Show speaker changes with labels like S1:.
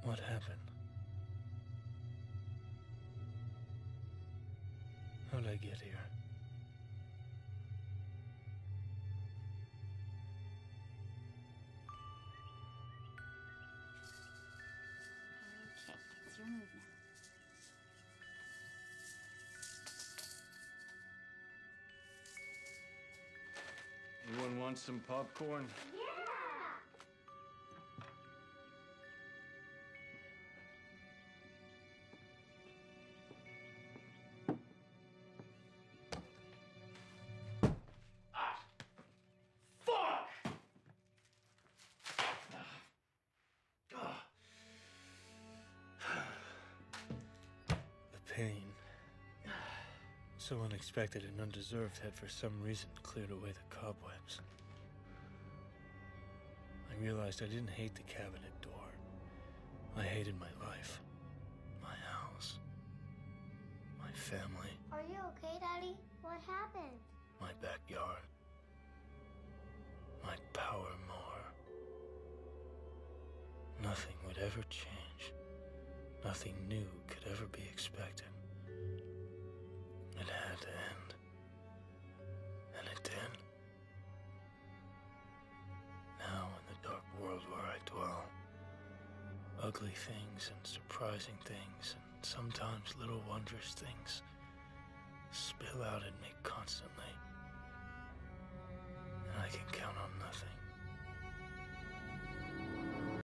S1: What happened? How'd I get here?
S2: Okay, it's your move now.
S1: Anyone want some popcorn?
S2: Yeah!
S1: Fuck! The pain, so unexpected and undeserved, had for some reason cleared away the cobwebs. I realized I didn't hate the cabinet door. I hated my life, my house, my family,
S3: Are you okay, Daddy? What happened?
S1: my backyard, my power mower. Nothing would ever change. Nothing new could ever be expected. It had to end. And it did. Now, in the dark world where I dwell, ugly things and surprising things, and sometimes little wondrous things, spill out at me constantly. And I can count on nothing.